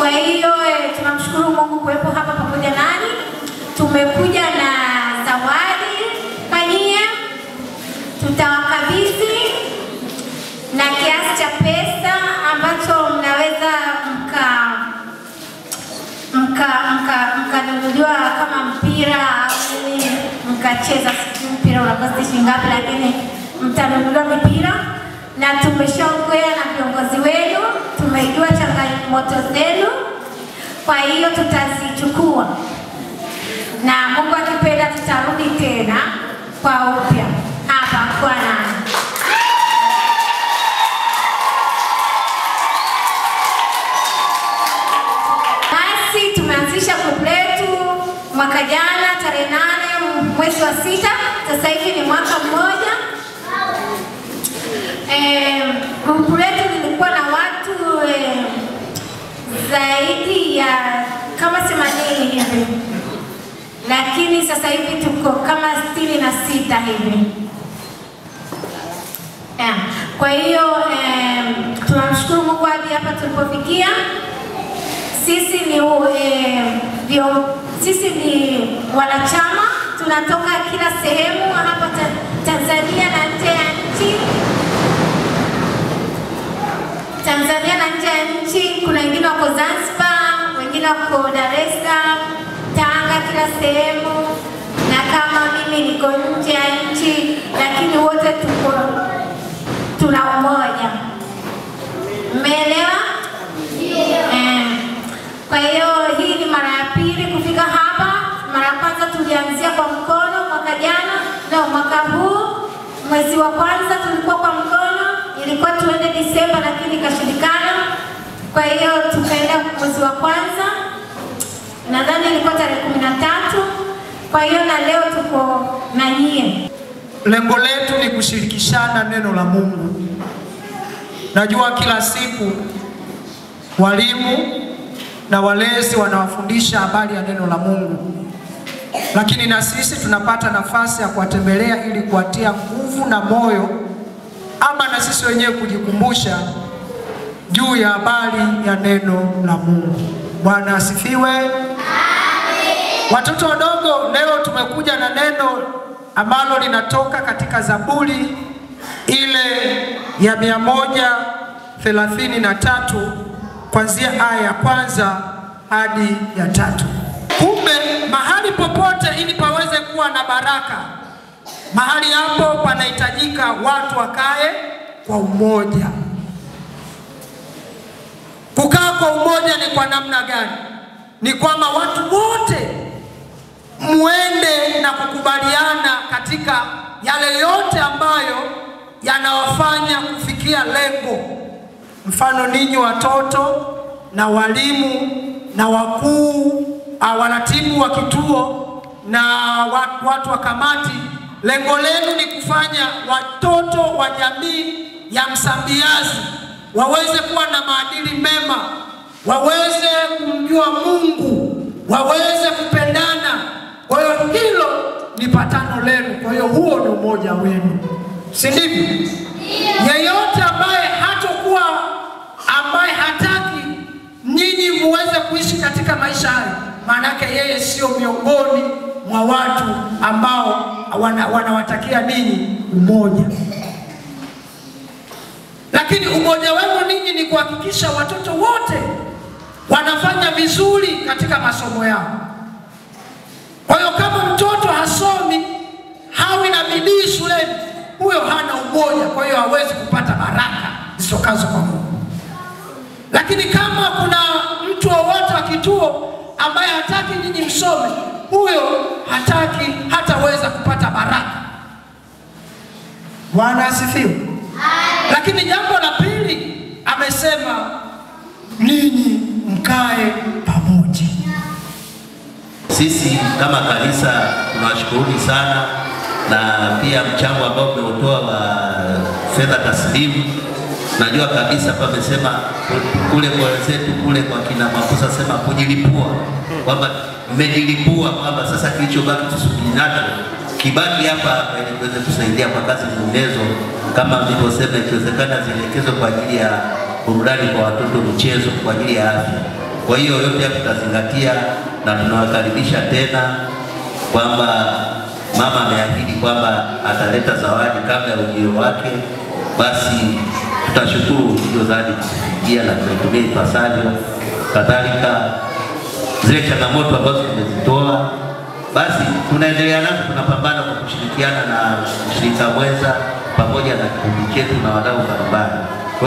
Kwa hiyo tunamshukuru Mungu kuwepo hapa pamoja nani. Tumekuja na zawadi kanyia, tutawakabidhi na kiasi cha pesa ambacho mnaweza mkanunuliwa kama mpira au mkacheza mpira unakosti shilingi ngapi, lakini mtanunuliwa mipira. Na tumeshaongea na viongozi wenu, tumejua changamoto zenu, kwa hiyo tutazichukua na Mungu akipenda tutarudi tena kwa upya hapa kwa nani. Basi tumeanzisha group letu mwaka jana tarehe 8 mwezi wa 6, sasa hivi ni mwaka mmoja. Group letu lilikuwa na watu zaidi ya kama 80 hivi, lakini sasa hivi tuko kama 66 hivi. Kwa hiyo tunamshukuru Mungu hadi hapa tulipofikia. Sisi ni wanachama, tunatoka kila sehemu hapa Tanzania na nje ya nchi. Tanzania na nje ya nchi, kuna wengine wako Zanzibar, wengine wako Dar es Salaam, Tanga, kila sehemu. Na kama mimi niko nje ya nchi, lakini wote tuna umoja. Mmeelewa? Kwa hiyo hii ni mara ya pili kufika hapa. Mara ya kwanza tulianzia kwa mkono mwaka jana, na mwaka huu mwezi wa kwanza tulikuwa kwa mkono, ilikuwa tuende Disemba lakini ikashindikana. Kwa hiyo tukaenda mwezi wa kwanza, nadhani ilikuwa tarehe 13. Kwa hiyo na leo tuko na nyie. Lengo letu ni kushirikishana neno la Mungu. Najua kila siku walimu na walezi wanawafundisha habari ya neno la Mungu, lakini na sisi tunapata nafasi ya kuwatembelea ili kuwatia nguvu na moyo, ama na sisi wenyewe kujikumbusha juu ya habari ya neno la Mungu. Bwana asifiwe. Amen. Watoto wadogo, leo tumekuja na neno ambalo linatoka katika Zaburi ile ya 133 kuanzia aya ya 1 hadi ya 3. Kumbe mahali popote ili paweze kuwa na baraka, mahali hapo panahitajika watu wakae kwa umoja. Kukaa kwa umoja ni kwa namna gani? Ni kwamba watu wote muende na kukubaliana katika yale yote ambayo yanawafanya kufikia lengo. Mfano ninyi watoto na walimu na wakuu, waratibu wa kituo na watu wa kamati, lengo lenu ni kufanya watoto wa jamii ya Msambiazi waweze kuwa na maadili mema, waweze kumjua Mungu, waweze kupendana. Kwa hiyo hilo ni patano lenu. Kwa hiyo huo ni umoja wenu, si ndivyo? Yeyote ambaye hataki nyinyi muweze kuishi katika maisha haya, maana yake yeye sio miongoni mwa watu ambao wanawatakia ninyi umoja. Lakini umoja wenu ninyi ni kuhakikisha watoto wote wanafanya vizuri katika masomo yao. Kwa hiyo kama mtoto hasomi, hawi na bidii shuleni, huyo hana umoja, kwa hiyo hawezi kupata baraka zitokazo kwa Mungu. Lakini kama kuna mtu wowote wa kituo ambaye hataki nyinyi msome, huyo hataweza kupata baraka. Bwana asifiwe. Lakini jambo la pili amesema ninyi mkae pamoja. Sisi kama kanisa tunawashukuru sana, na pia mchango ambao umeutoa wa fedha taslimu. Najua kabisa pamesema kule kwa wenzetu kule kwa kina Makosa sema kujilipua, kwamba mmejilipua, kwamba sasa kilichobaki tusubiri nacho kibaki hapa ili tuweze kusaidia kwa kazi nyinginezo, kama mlivyosema ikiwezekana zielekezwe kwa ajili ya burudani kwa watoto, michezo kwa ajili ya afya. Kwa hiyo yote ya tutazingatia na tunawakaribisha tena kwamba mama ameahidi kwamba ataleta zawadi kabla ya ujio wake. Basi tutashukuru hiyo zawadi kufikia na kuitumia ipasavyo. Kadhalika zile changamoto ambazo tumezitoa, basi tunaendelea nazo, tunapambana kwa kushirikiana na mshirika mwenza pamoja na kikundi chetu na wadau mbalimbali.